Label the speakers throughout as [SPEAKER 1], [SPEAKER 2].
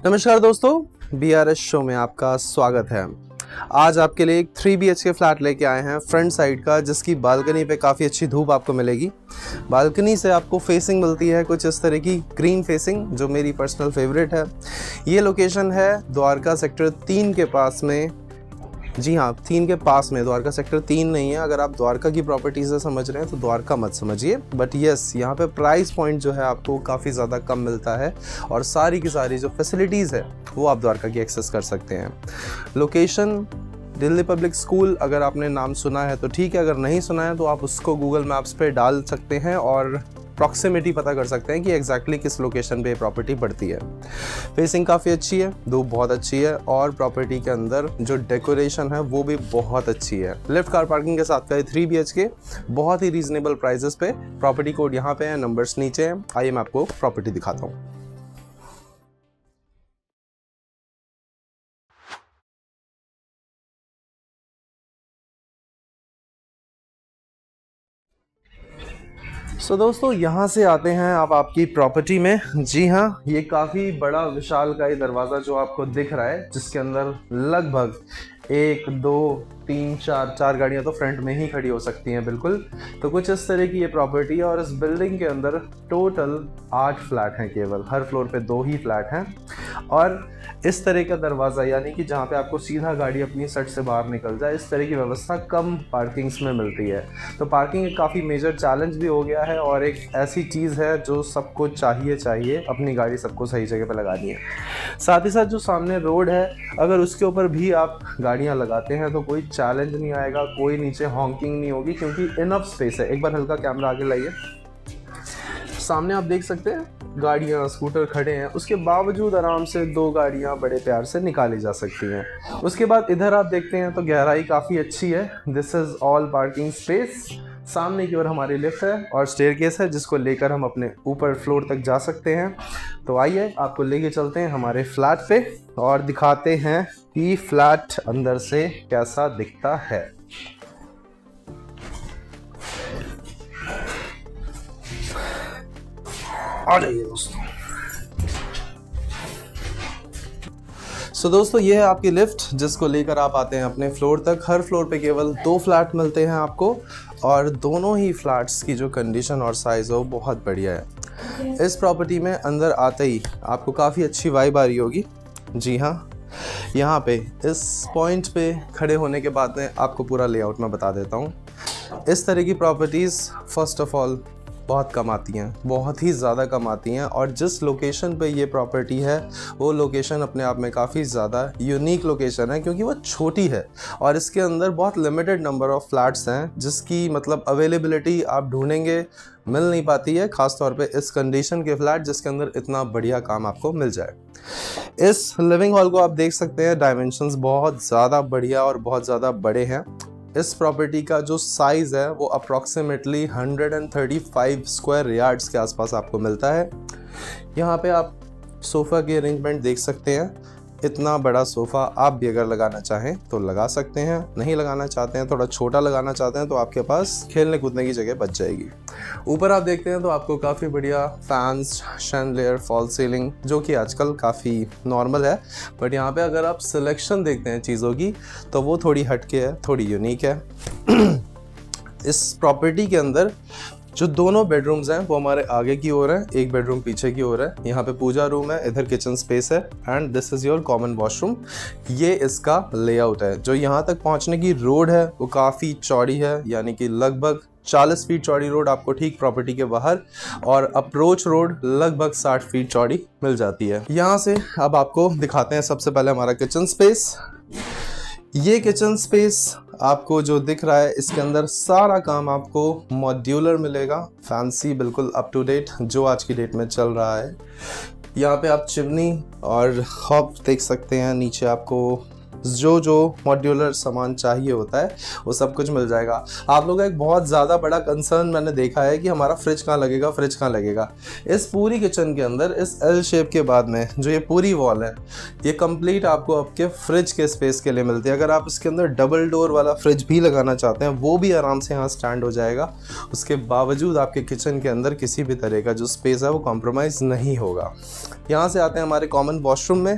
[SPEAKER 1] नमस्कार दोस्तों, BRS show में आपका स्वागत है। आज आपके लिए एक 3 BHK फ्लैट लेके आए हैं फ्रंट साइड का, जिसकी बालकनी पे काफ़ी अच्छी धूप आपको मिलेगी। बालकनी से आपको फेसिंग मिलती है कुछ इस तरह की ग्रीन फेसिंग, जो मेरी पर्सनल फेवरेट है। ये लोकेशन है द्वारका सेक्टर 3 के पास में। जी हाँ, 3 के पास में, द्वारका सेक्टर 3 नहीं है। अगर आप द्वारका की प्रॉपर्टी से समझ रहे हैं तो द्वारका मत समझिए, बट यस, यहाँ पे प्राइस पॉइंट जो है आपको काफ़ी ज़्यादा कम मिलता है और सारी की सारी जो फैसिलिटीज़ है वो आप द्वारका की एक्सेस कर सकते हैं। लोकेशन दिल्ली पब्लिक स्कूल, अगर आपने नाम सुना है तो ठीक है, अगर नहीं सुना है तो आप उसको गूगल मैप्स पे डाल सकते हैं और प्रॉक्सिमिटी पता कर सकते हैं कि एग्जैक्टली किस लोकेशन पे प्रॉपर्टी पड़ती है। फेसिंग काफ़ी अच्छी है, धूप बहुत अच्छी है और प्रॉपर्टी के अंदर जो डेकोरेशन है वो भी बहुत अच्छी है। लिफ्ट कार पार्किंग के साथ का 3 BHK बहुत ही रीजनेबल प्राइसेस पे। प्रॉपर्टी कोड यहाँ पे है, नंबर्स नीचे हैं। आइए मैं आपको प्रॉपर्टी दिखाता हूँ। दोस्तों, यहाँ से आते हैं आप आपकी प्रॉपर्टी में। जी हाँ, ये काफ़ी बड़ा विशालकाय दरवाज़ा जो आपको दिख रहा है, जिसके अंदर लगभग 1 2 3 4 गाड़ियाँ तो फ्रंट में ही खड़ी हो सकती हैं बिल्कुल। तो कुछ इस तरह की ये प्रॉपर्टी है और इस बिल्डिंग के अंदर टोटल 8 फ्लैट हैं केवल। हर फ्लोर पे 2 ही फ्लैट हैं और इस तरह का दरवाज़ा, यानी कि जहाँ पे आपको सीधा गाड़ी अपनी सट से बाहर निकल जाए, इस तरह की व्यवस्था कम पार्किंग्स में मिलती है। तो पार्किंग एक काफ़ी मेजर चैलेंज भी हो गया है और एक ऐसी चीज़ है जो सबको चाहिए अपनी गाड़ी सबको सही जगह पर लगानी है। साथ ही साथ जो सामने रोड है, अगर उसके ऊपर भी आप गाड़ियाँ लगाते हैं तो कोई चैलेंज नहीं आएगा, कोई नीचे हॉकिंग नहीं होगी, क्योंकि इनफ स्पेस है। एक बार हल्का कैमरा आगे लाइए, सामने आप देख सकते हैं गाड़ियाँ स्कूटर खड़े हैं, उसके बावजूद आराम से 2 गाड़ियाँ बड़े प्यार से निकाली जा सकती हैं। उसके बाद इधर आप देखते हैं तो गहराई काफ़ी अच्छी है। This is all parking space. सामने की ओर हमारी लिफ्ट है और स्टेयरकेस है, जिसको लेकर हम अपने ऊपर फ्लोर तक जा सकते हैं। तो आइए आपको लेके चलते हैं हमारे फ्लैट पे और दिखाते हैं कि फ्लैट अंदर से कैसा दिखता है। आ जाइए दोस्तों। दोस्तों, ये है आपकी लिफ्ट, जिसको लेकर आप आते हैं अपने फ्लोर तक। हर फ्लोर पे केवल 2 फ्लैट मिलते हैं आपको और दोनों ही फ्लैट्स की जो कंडीशन और साइज़ है वो बहुत बढ़िया है। इस प्रॉपर्टी में अंदर आते ही आपको काफ़ी अच्छी वाइब आ रही होगी। जी हाँ, यहाँ पे इस पॉइंट पे खड़े होने के बाद में आपको पूरा लेआउट मैं बता देता हूँ। इस तरह की प्रॉपर्टीज़ फर्स्ट ऑफ ऑल बहुत कम आती हैं, बहुत ही ज़्यादा कम आती हैं और जिस लोकेशन पे ये प्रॉपर्टी है वो लोकेशन अपने आप में काफ़ी ज़्यादा यूनिक लोकेशन है, क्योंकि वो छोटी है और इसके अंदर बहुत लिमिटेड नंबर ऑफ़ फ्लैट्स हैं, जिसकी मतलब अवेलेबिलिटी आप ढूंढेंगे मिल नहीं पाती है, ख़ास तौर पे इस कंडीशन के फ्लैट जिसके अंदर इतना बढ़िया काम आपको मिल जाए। इस लिविंग हॉल को आप देख सकते हैं, डायमेंशंस बहुत ज़्यादा बढ़िया और बहुत ज़्यादा बड़े हैं। इस प्रॉपर्टी का जो साइज़ है वो अप्रॉक्सीमेटली 135 स्क्वायर यार्ड्स के आसपास आपको मिलता है। यहाँ पे आप सोफ़ा की अरेंजमेंट देख सकते हैं। इतना बड़ा सोफ़ा आप भी अगर लगाना चाहें तो लगा सकते हैं, नहीं लगाना चाहते हैं, थोड़ा छोटा लगाना चाहते हैं तो आपके पास खेलने कूदने की जगह बच जाएगी। ऊपर आप देखते हैं तो आपको काफ़ी बढ़िया फैंस, शैंडलियर, फॉल सीलिंग, जो कि आजकल काफ़ी नॉर्मल है, बट यहाँ पे अगर आप सिलेक्शन देखते हैं चीज़ों की तो वो थोड़ी हटके है, थोड़ी यूनिक है। इस प्रॉपर्टी के अंदर जो दोनों बेडरूम्स हैं वो हमारे आगे की ओर है, एक बेडरूम पीछे की ओर है। यहाँ पे पूजा रूम है, इधर किचन स्पेस है and this is your common washroom. ये इसका लेआउट है। जो यहाँ तक पहुँचने की रोड है वो काफ़ी चौड़ी है, यानी कि लगभग 40 फीट चौड़ी रोड आपको ठीक प्रॉपर्टी के बाहर और अप्रोच रोड लगभग 60 फीट चौड़ी मिल जाती है। यहाँ से अब आपको दिखाते हैं सबसे पहले हमारा किचन स्पेस। ये किचन स्पेस आपको जो दिख रहा है, इसके अंदर सारा काम आपको मॉड्यूलर मिलेगा, फैंसी, बिल्कुल अप टू डेट, जो आज की डेट में चल रहा है। यहाँ पे आप चिमनी और हॉब देख सकते हैं, नीचे आपको जो मॉड्यूलर सामान चाहिए होता है वो सब कुछ मिल जाएगा। आप लोगों का एक बहुत ज़्यादा बड़ा कंसर्न मैंने देखा है कि हमारा फ्रिज कहाँ लगेगा, फ्रिज कहाँ लगेगा। इस पूरी किचन के अंदर इस एल शेप के बाद में जो ये पूरी वॉल है ये कंप्लीट आपको आपके फ्रिज के स्पेस के लिए मिलती है। अगर आप इसके अंदर डबल डोर वाला फ्रिज भी लगाना चाहते हैं वो भी आराम से यहाँ स्टैंड हो जाएगा। उसके बावजूद आपके किचन के अंदर किसी भी तरह का जो स्पेस है वो कॉम्प्रोमाइज़ नहीं होगा। यहाँ से आते हैं हमारे कॉमन वॉशरूम में।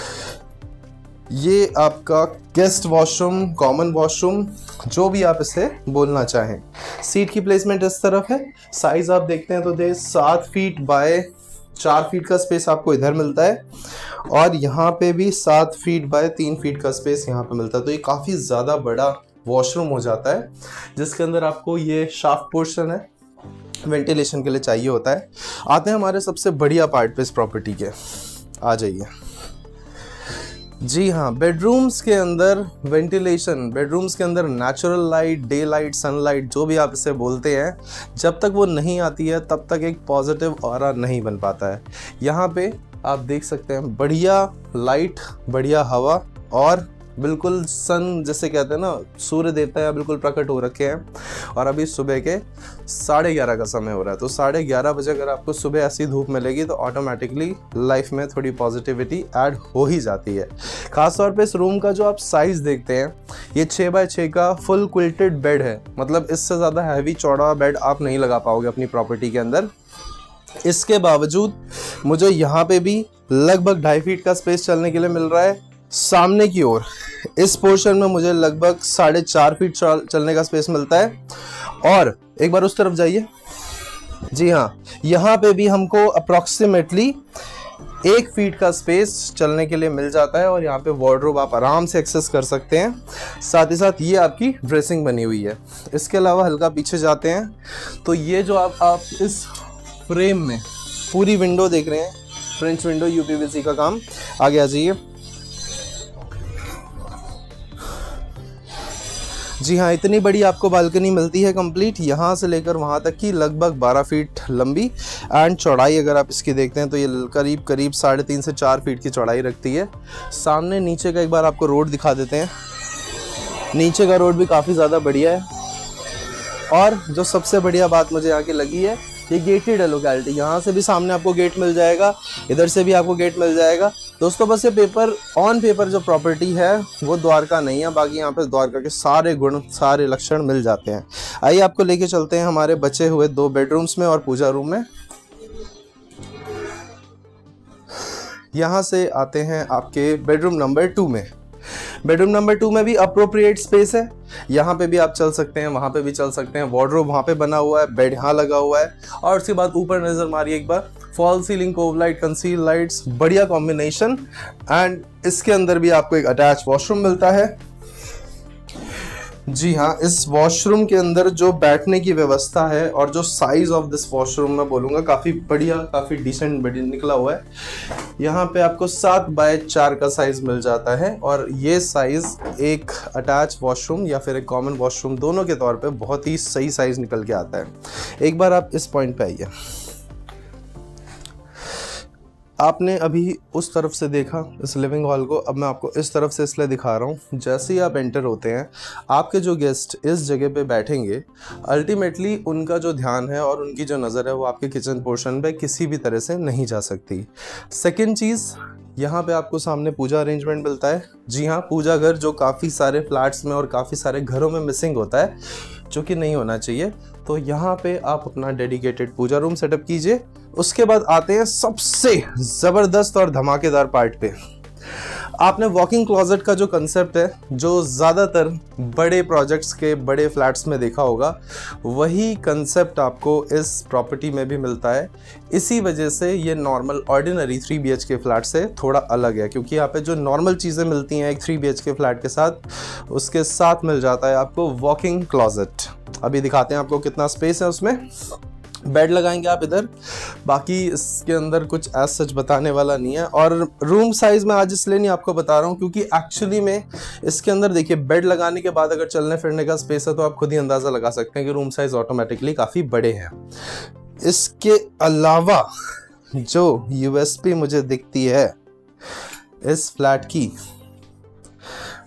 [SPEAKER 1] ये आपका गेस्ट वॉशरूम, कॉमन वॉशरूम, जो भी आप इसे बोलना चाहें। सीट की प्लेसमेंट इस तरफ है। साइज़ आप देखते हैं तो 7 फीट बाय 4 फीट का स्पेस आपको इधर मिलता है और यहाँ पे भी 7 फीट बाय 3 फीट का स्पेस यहाँ पे मिलता है। तो ये काफ़ी ज़्यादा बड़ा वॉशरूम हो जाता है जिसके अंदर आपको ये शाफ्ट पोर्शन है, वेंटिलेशन के लिए चाहिए होता है। आते हैं हमारे सबसे बढ़िया पार्ट पे इस प्रॉपर्टी के, आ जाइए। जी हाँ, बेडरूम्स के अंदर वेंटिलेशन, बेडरूम्स के अंदर natural light, day light, sunlight, जो भी आप इसे बोलते हैं, जब तक वो नहीं आती है तब तक एक पॉजिटिव ऑरा नहीं बन पाता है। यहाँ पे आप देख सकते हैं बढ़िया लाइट, बढ़िया हवा और बिल्कुल सन जैसे कहते हैं ना, सूर्य देवता है बिल्कुल प्रकट हो रखे हैं। और अभी सुबह के 11:30 का समय हो रहा है। तो 11:30 बजे अगर आपको सुबह ऐसी धूप मिलेगी तो ऑटोमेटिकली लाइफ में थोड़ी पॉजिटिविटी ऐड हो ही जाती है। खासतौर पे इस रूम का जो आप साइज़ देखते हैं, ये 6 बाय 6 का फुल क्विल्टेड बेड है। मतलब इससे ज़्यादा हैवी चौड़ा बेड आप नहीं लगा पाओगे अपनी प्रॉपर्टी के अंदर। इसके बावजूद मुझे यहाँ पे भी लगभग 2.5 फीट का स्पेस चलने के लिए मिल रहा है। सामने की ओर इस पोर्शन में मुझे लगभग 4.5 फीट चलने का स्पेस मिलता है। और एक बार उस तरफ जाइए। जी हाँ, यहाँ पे भी हमको अप्रॉक्सीमेटली 1 फीट का स्पेस चलने के लिए मिल जाता है और यहाँ पे वार्डरोब आप आराम से एक्सेस कर सकते हैं। साथ ही साथ ये आपकी ड्रेसिंग बनी हुई है। इसके अलावा हल्का पीछे जाते हैं तो ये जो आप इस फ्रेम में पूरी विंडो देख रहे हैं, फ्रेंच विंडो, यूपीवीसी का काम। आगे आ जाइए। जी हाँ, इतनी बड़ी आपको बालकनी मिलती है कंप्लीट, यहाँ से लेकर वहाँ तक की लगभग 12 फीट लंबी एंड चौड़ाई अगर आप इसकी देखते हैं तो ये करीब 3.5 से 4 फीट की चौड़ाई रखती है। सामने नीचे का एक बार आपको रोड दिखा देते हैं। नीचे का रोड भी काफ़ी ज़्यादा बढ़िया है। और जो सबसे बढ़िया बात मुझे यहाँ की लगी है, ये गेटेड है लोकेलिटी। यहाँ से भी सामने आपको गेट मिल जाएगा, इधर से भी आपको गेट मिल जाएगा। दोस्तों बस ये ऑन पेपर जो प्रॉपर्टी है वो द्वारका नहीं है, बाकी यहाँ पे द्वारका के सारे गुण, सारे लक्षण मिल जाते हैं। आइए आपको लेके चलते हैं हमारे बचे हुए 2 बेडरूम्स में और पूजा रूम में। यहाँ से आते हैं आपके बेडरूम नंबर 2 में। बेडरूम नंबर 2 में भी अप्रोप्रिएट स्पेस है। यहाँ पे भी आप चल सकते हैं, वहाँ पे भी चल सकते हैं। वार्डरोब वहाँ पे बना हुआ है, बेड यहाँ लगा हुआ है। और उसके बाद ऊपर नज़र मारिए एक बार, fall ceiling, cove light, conceal lights, बढ़िया कॉम्बिनेशन। एंड इसके अंदर भी आपको एक अटैच वॉशरूम मिलता है। जी हाँ, इस वॉशरूम के अंदर जो बैठने की व्यवस्था है और जो साइज ऑफ दिस वॉशरूम मैं बोलूँगा काफ़ी बढ़िया, काफ़ी डिसेंट बढ़िया निकला हुआ है। यहाँ पे आपको 7 बाय 4 का साइज मिल जाता है और ये साइज एक अटैच वॉशरूम या फिर एक कॉमन वॉशरूम दोनों के तौर पे बहुत ही सही साइज निकल के आता है। एक बार आप इस पॉइंट पे आइए। आपने अभी उस तरफ से देखा इस लिविंग हॉल को, अब मैं आपको इस तरफ से इसलिए दिखा रहा हूँ। जैसे ही आप एंटर होते हैं, आपके जो गेस्ट इस जगह पे बैठेंगे, अल्टीमेटली उनका जो ध्यान है और उनकी जो नज़र है वो आपके किचन पोर्शन पे किसी भी तरह से नहीं जा सकती। सेकंड चीज़, यहाँ पे आपको सामने पूजा अरेंजमेंट मिलता है। जी हाँ, पूजा घर जो काफ़ी सारे फ्लैट्स में और काफ़ी सारे घरों में मिसिंग होता है, जो कि नहीं होना चाहिए। तो यहाँ पे आप अपना डेडिकेटेड पूजा रूम सेटअप कीजिए। उसके बाद आते हैं सबसे ज़बरदस्त और धमाकेदार पार्ट पे। आपने वॉकिंग क्लोजेट का जो कंसेप्ट है, जो ज़्यादातर बड़े प्रोजेक्ट्स के बड़े फ्लैट्स में देखा होगा, वही कंसेप्ट आपको इस प्रॉपर्टी में भी मिलता है। इसी वजह से ये नॉर्मल ऑर्डिनरी 3 BHK फ्लैट से थोड़ा अलग है, क्योंकि यहाँ पे जो नॉर्मल चीज़ें मिलती हैं एक 3 BHK फ्लैट के साथ, उसके साथ मिल जाता है आपको वॉकिंग क्लोजेट। अभी दिखाते हैं आपको कितना स्पेस है उसमें। बेड लगाएंगे आप इधर, बाकी इसके अंदर कुछ ऐसा सच बताने वाला नहीं है। और रूम साइज में आज इसलिए नहीं आपको बता रहा हूँ क्योंकि एक्चुअली में इसके अंदर देखिए, बेड लगाने के बाद अगर चलने फिरने का स्पेस है तो आप खुद ही अंदाज़ा लगा सकते हैं कि रूम साइज ऑटोमेटिकली काफ़ी बड़े हैं। इसके अलावा जो USP मुझे दिखती है इस फ्लैट की,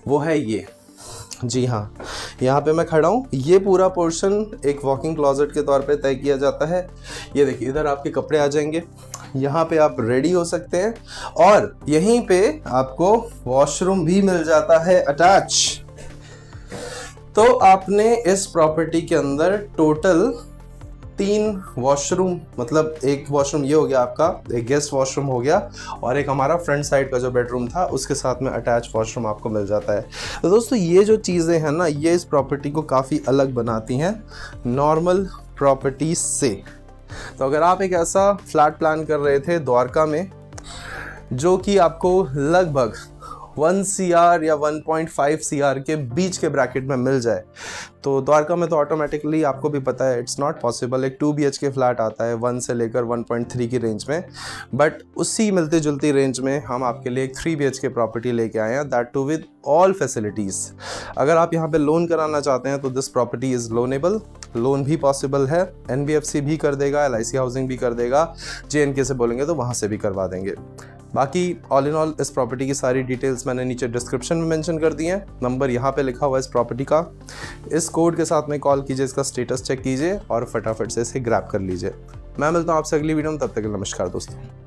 [SPEAKER 1] वो है ये। जी हाँ, यहाँ पे मैं खड़ा हूँ। ये पूरा पोर्शन एक वॉकिंग क्लोजेट के तौर पे तय किया जाता है। ये देखिए, इधर आपके कपड़े आ जाएंगे, यहाँ पे आप रेडी हो सकते हैं, और यहीं पे आपको वॉशरूम भी मिल जाता है अटैच। तो आपने इस प्रॉपर्टी के अंदर टोटल 3 वॉशरूम, मतलब एक वॉशरूम ये हो गया आपका, एक गेस्ट वॉशरूम हो गया, और एक हमारा फ्रंट साइड का जो बेडरूम था उसके साथ में अटैच वॉशरूम आपको मिल जाता है। तो दोस्तों ये जो चीज़ें हैं ना, ये इस प्रॉपर्टी को काफ़ी अलग बनाती हैं नॉर्मल प्रॉपर्टीज से। तो अगर आप एक ऐसा फ्लैट प्लान कर रहे थे द्वारका में जो कि आपको लगभग 1 CR या 1.5 CR के बीच के ब्रैकेट में मिल जाए, तो द्वारका में तो ऑटोमेटिकली आपको भी पता है इट्स नॉट पॉसिबल। एक 2 BHK फ्लैट आता है 1 से लेकर 1.3 की रेंज में, बट उसी मिलती जुलती रेंज में हम आपके लिए एक 3 BHK प्रॉपर्टी लेके आए हैं, that too with all facilities. अगर आप यहाँ पे लोन कराना चाहते हैं तो this property is loanable, loan भी पॉसिबल है, NBFC भी कर देगा, LIC हाउसिंग भी कर देगा, JNK से बोलेंगे तो वहाँ से भी करवा देंगे। बाकी ऑल इन ऑल इस प्रॉपर्टी की सारी डिटेल्स मैंने नीचे डिस्क्रिप्शन में मेंशन कर दी हैं। नंबर यहाँ पे लिखा हुआ है इस प्रॉपर्टी का। इस कोड के साथ में कॉल कीजिए, इसका स्टेटस चेक कीजिए और फटाफट से इसे ग्रैब कर लीजिए। मैं मिलता हूँ आपसे अगली वीडियो में, तब तक के लिए नमस्कार दोस्तों।